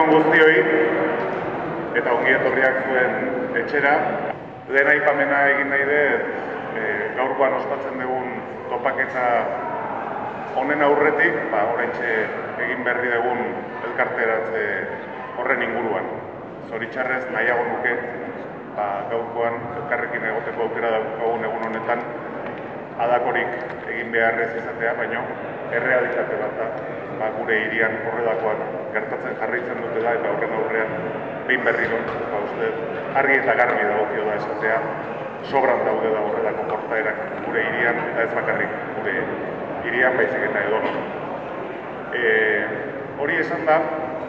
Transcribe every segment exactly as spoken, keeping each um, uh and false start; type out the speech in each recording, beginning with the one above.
on guztioi, eta ongi etorriak zuen etxera. Lehen aipamena egin nahi dut, e, gaurkoan ospatzen dugun topaketa honen aurretik, ba, oraintxe egin berri dugun elkarteratze horren inguruan. Zoritxarrez nahiago nuke, ba, gaurkoan elkarrekin egoteko aukera daukagun egun honetan, adakorik egin beharrez izatea, baino errealitate bat da, ba, gure hirian horrelakoak gertatzen jarraitzen dutela eta horren aurrean behin berriro, ba, uste, argi eta garbi dagokio da esatea, sobran daude da horrelako portaerak gure hirian eta ez bakarrik gure hirian baizik eta edonon. E, hori esan da,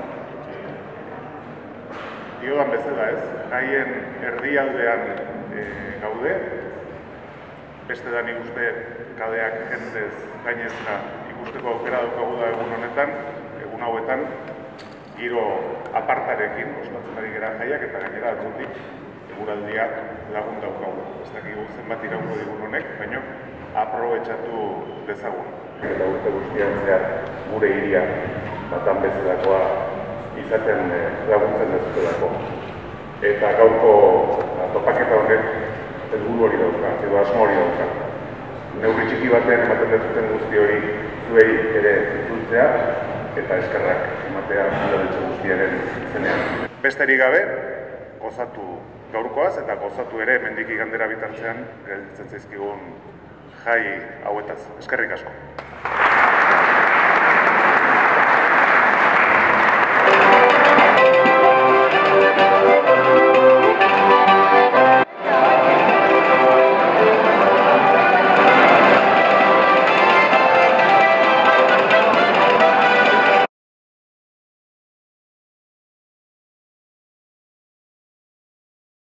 diodan bezala ez, haien erdialdean e, gaude, beste da nik uste kaleak jendez gainezka ikusteko aukera daukagu da egun honetan, egun hauetan, giro apartarekin ospatzen ari gara jaiak eta gainera atzotik eguraldia lagun daukagu. Ez dakigu zenbat iraungo digun honek, baina aprobetxatu dezagun. Eta urte guztian zehar gure hiria batan bezalakoa izaten laguntzen dezutelako. Eta gaurko topaketa honek helburu hori dauka, edo asmo hori dauka. Neurri txiki baten ematen dezuten guzti hori zuei ere itzultzea eta eskerrak ematea udaletxe guztiaren izenean. Besterik gabe, gozatu gaurkoaz eta gozatu ere hemendik igandera bitartzean gelditzen zaizkigun jai hauetaz. Eskerrik asko.